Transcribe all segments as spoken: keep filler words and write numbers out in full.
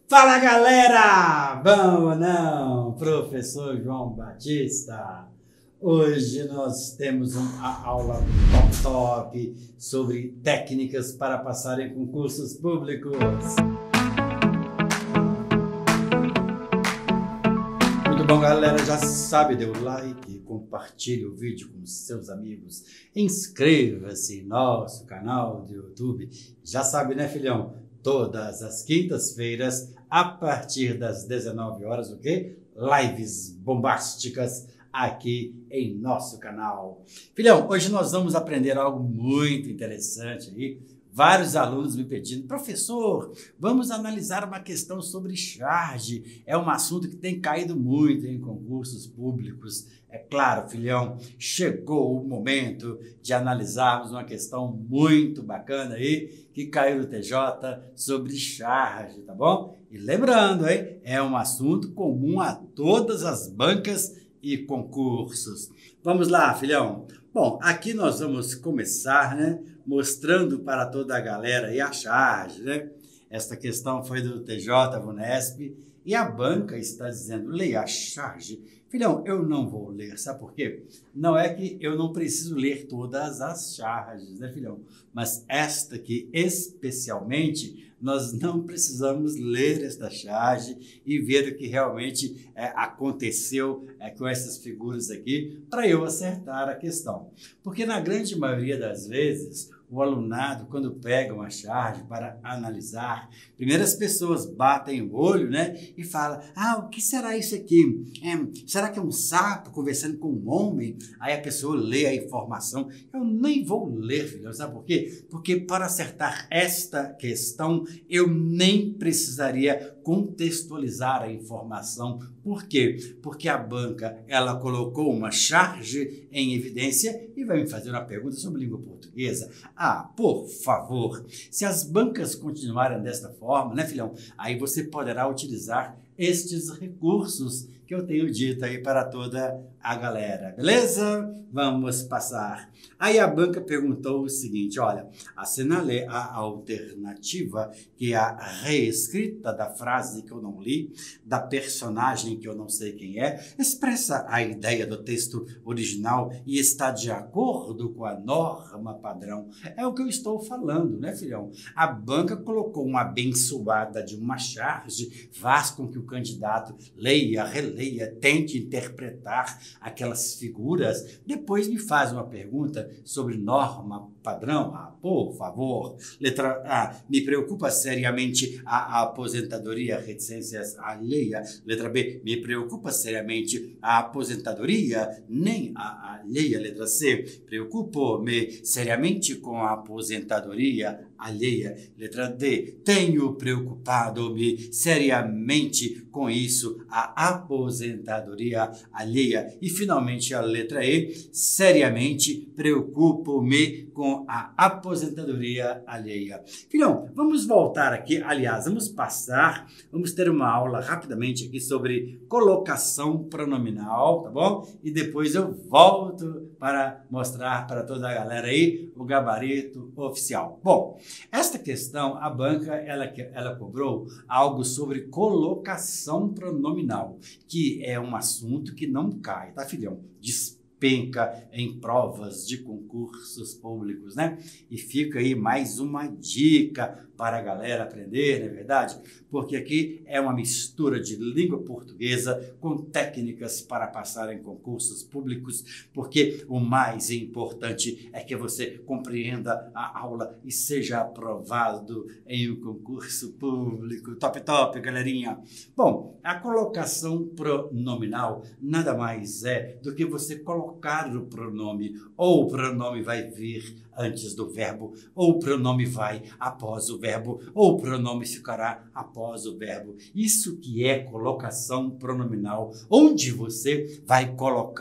Fala galera! Bom ou não? Professor João Batista. Hoje nós temos uma aula top top sobre técnicas para passar em concursos públicos. Muito bom, galera, já sabe, dê o like, compartilhe o vídeo com seus amigos, inscreva-se em nosso canal do YouTube. Já sabe, né, filhão? Todas as quintas-feiras, a partir das dezenove horas, o quê? Lives bombásticas aqui em nosso canal. Filhão, hoje nós vamos aprender algo muito interessante aí. Vários alunos me pedindo, professor, vamos analisar uma questão sobre charge. É um assunto que tem caído muito em concursos públicos. É claro, filhão, chegou o momento de analisarmos uma questão muito bacana aí, que caiu no T J sobre charge, tá bom? E lembrando, hein, é um assunto comum a todas as bancas e concursos. Vamos lá, filhão. Bom, aqui nós vamos começar, né, mostrando para toda a galera aí a charge, né? Esta questão foi do T J, Vunesp, e a banca está dizendo, leia a charge. Filhão, eu não vou ler, sabe por quê? Não é que eu não preciso ler todas as charges, né, filhão? Mas esta aqui, especialmente, nós não precisamos ler esta charge e ver o que realmente é, aconteceu é, com essas figuras aqui para eu acertar a questão. Porque na grande maioria das vezes, o alunado, quando pega uma charge para analisar, primeiro as pessoas batem o olho, né, e falam, ah, o que será isso aqui? É, será que é um sapo conversando com um homem? Aí a pessoa lê a informação. Eu nem vou ler, filho, sabe por quê? Porque para acertar esta questão, eu nem precisaria contextualizar a informação. Por quê? Porque a banca, ela colocou uma charge em evidência e vai me fazer uma pergunta sobre língua portuguesa. Ah, por favor, se as bancas continuarem desta forma, né, filhão? Aí você poderá utilizar estes recursos que eu tenho dito aí para toda a galera, beleza? Vamos passar. Aí a banca perguntou o seguinte, olha, assinale a alternativa, que é a reescrita da frase que eu não li, da personagem que eu não sei quem é, expressa a ideia do texto original e está de acordo com a norma padrão. É o que eu estou falando, né, filhão? A banca colocou uma abençoada de uma charge, faz com que o candidato leia, releia, tente interpretar aquelas figuras, depois me faz uma pergunta sobre norma padrão. Ah, por favor. Letra A, me preocupa seriamente a aposentadoria, reticências alheia. Letra B, me preocupa seriamente a aposentadoria, nem a alheia. Letra C, preocupo-me seriamente com a aposentadoria alheia. Letra D, tenho preocupado-me seriamente com isso, a aposentadoria alheia. E finalmente a letra E, seriamente preocupo-me com a aposentadoria alheia. Filhão, vamos voltar aqui, aliás, vamos passar, vamos ter uma aula rapidamente aqui sobre colocação pronominal, tá bom? E depois eu volto para mostrar para toda a galera aí o gabarito oficial. Bom, esta questão, a banca, ela, ela cobrou algo sobre colocação pronominal, que é um assunto que não cai, tá, filhão? Despenca em provas de concursos públicos, né? E fica aí mais uma dica para a galera aprender, não é verdade? Porque aqui é uma mistura de língua portuguesa com técnicas para passar em concursos públicos, porque o mais importante é que você compreenda a aula e seja aprovado em um concurso público. Top, top, galerinha! Bom, a colocação pronominal nada mais é do que você colocar o pronome, ou o pronome vai vir antes do verbo, ou o pronome vai após o verbo, ou o pronome ficará após o verbo. Isso que é colocação pronominal, onde você vai colocar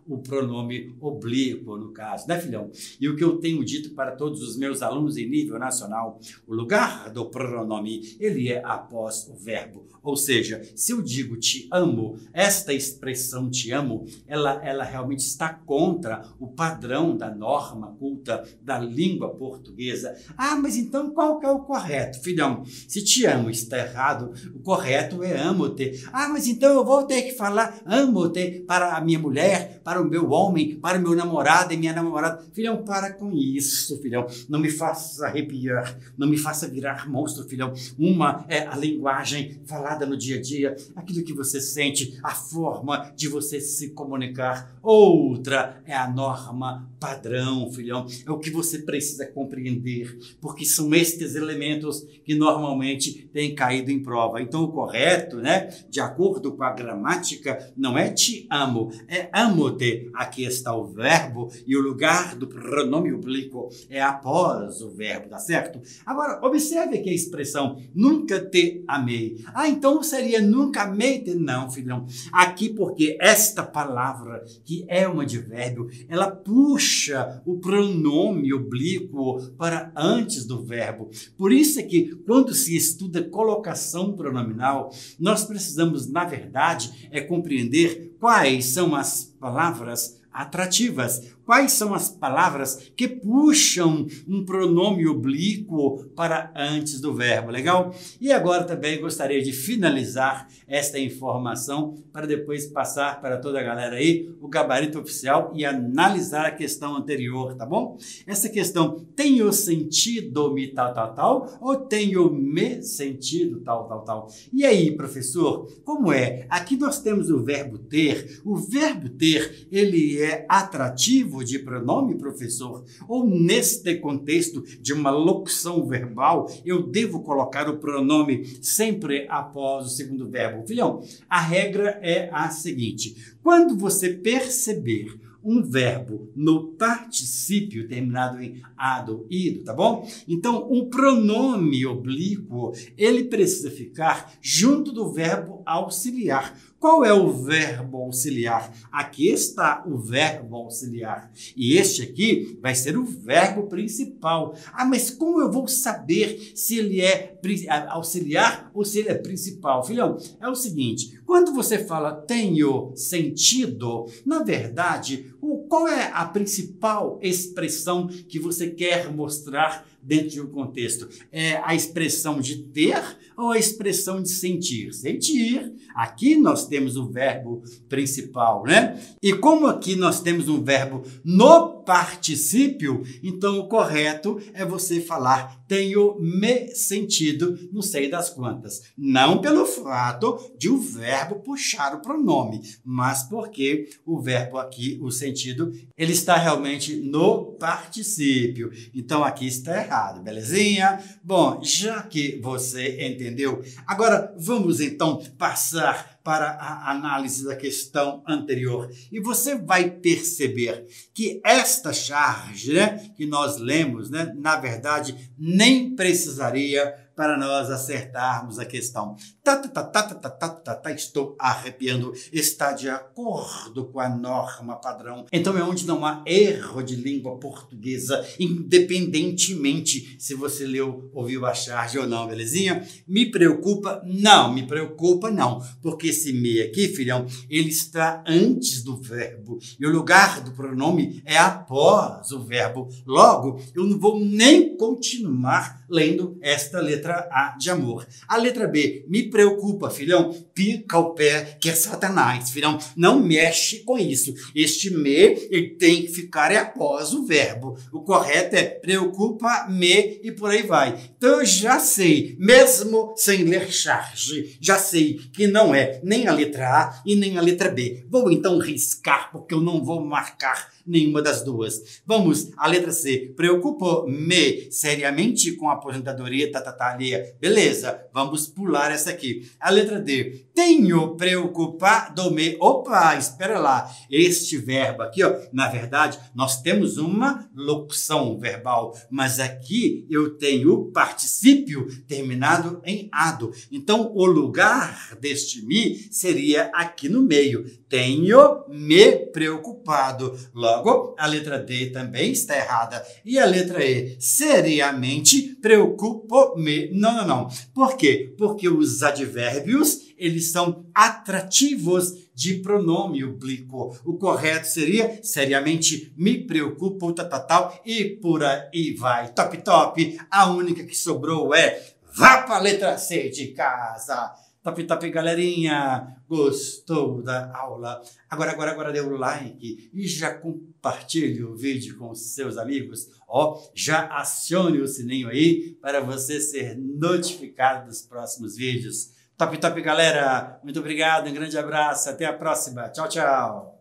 o pronome oblíquo, no caso, né, filhão? E o que eu tenho dito para todos os meus alunos em nível nacional, o lugar do pronome, ele é após o verbo. Ou seja, se eu digo te amo, esta expressão te amo, ela, ela realmente está contra o padrão da norma culta da língua portuguesa. Ah, mas então qual que é o correto, filhão? Se te amo está errado, o correto é amo-te. Ah, mas então eu vou ter que falar amo-te para a minha mulher, para o meu homem, para o meu namorado e minha namorada. Filhão, para com isso, filhão. Não me faça arrepiar, não me faça virar monstro, filhão. Uma é a linguagem falada no dia a dia, aquilo que você sente, a forma de você se comunicar. Outra é a norma padrão, filhão. É o que você precisa compreender, porque são estes elementos que normalmente têm caído em prova. Então, o correto, né, de acordo com a gramática, não é te amo, é amo-te. Aqui está o verbo e o lugar do pronome oblíquo é após o verbo, tá certo? Agora, observe que a expressão nunca te amei. Ah, então seria nunca amei-te? Não, filhão. Aqui porque esta palavra, que é um advérbio, ela puxa o pronome oblíquo para antes do verbo. Por isso é que quando se estuda colocação pronominal, nós precisamos, na verdade, é compreender quais são as palavras atrativas. Quais são as palavras que puxam um pronome oblíquo para antes do verbo, legal? E agora também gostaria de finalizar esta informação para depois passar para toda a galera aí o gabarito oficial e analisar a questão anterior, tá bom? Essa questão tem o sentido me tal, tal, tal ou tem o me sentido tal, tal, tal? E aí, professor, como é? Aqui nós temos o verbo ter. O verbo ter, ele é atrativo de pronome, professor? Ou neste contexto de uma locução verbal, eu devo colocar o pronome sempre após o segundo verbo? Filhão, a regra é a seguinte: quando você perceber um verbo no particípio terminado em ado, ido, tá bom? Então, um pronome oblíquo, ele precisa ficar junto do verbo auxiliar. Qual é o verbo auxiliar? Aqui está o verbo auxiliar. E este aqui vai ser o verbo principal. Ah, mas como eu vou saber se ele é auxiliar ou se ele é principal? Filhão, é o seguinte, quando você fala tenho sentido, na verdade, qual é a principal expressão que você quer mostrar dentro de um contexto? É a expressão de ter ou a expressão de sentir? Sentir. Aqui nós temos o verbo principal, né? E como aqui nós temos um verbo no particípio, então o correto é você falar tenho me sentido, não sei das quantas. Não pelo fato de o verbo puxar o pronome, mas porque o verbo aqui, o sentido, ele está realmente no particípio. Então aqui está errado, belezinha? Bom, já que você entendeu, agora vamos então passar para a análise da questão anterior. E você vai perceber que esta charge, né, que nós lemos, né, na verdade, nem precisaria para nós acertarmos a questão. Tá, tá, tá, tá, tá, tá, tá, tá, estou arrepiando. Está de acordo com a norma padrão. Então é onde não há erro de língua portuguesa, independentemente se você leu, ouviu a charge ou não, belezinha? Me preocupa? Não, me preocupa não. Porque esse me aqui, filhão, ele está antes do verbo. E o lugar do pronome é após o verbo. Logo, eu não vou nem continuar lendo esta letra A de amor. A letra B, me preocupa, filhão, pica o pé, que é Satanás, filhão, não mexe com isso. Este me, ele tem que ficar após o verbo. O correto é preocupa-me e por aí vai. Então eu já sei, mesmo sem ler charge, já sei que não é nem a letra A e nem a letra B. Vou então riscar, porque eu não vou marcar nenhuma das duas. Vamos, a letra C. Preocupo-me seriamente com a aposentadoria, tá, tá, tá, ali. Beleza, vamos pular essa aqui. A letra D. Tenho preocupado-me. Opa, espera lá. Este verbo aqui, ó, na verdade, nós temos uma locução verbal, mas aqui eu tenho o particípio terminado em ado. Então, o lugar deste me seria aqui no meio. Tenho me preocupado. Logo, a letra D também está errada. E a letra E, seriamente preocupo-me. Não, não, não. Por quê? Porque os advérbios, eles são atrativos de pronome oblíquo. O correto seria, seriamente me preocupo, tal, tal, tal, e por aí vai. Top, top. A única que sobrou é, vá para a letra C de casa. Top, top, galerinha. Gostou da aula? Agora, agora, agora dê o like e já compartilhe o vídeo com seus amigos. Ó, já acione o sininho aí para você ser notificado dos próximos vídeos. Top, top, galera. Muito obrigado, um grande abraço. Até a próxima. Tchau, tchau.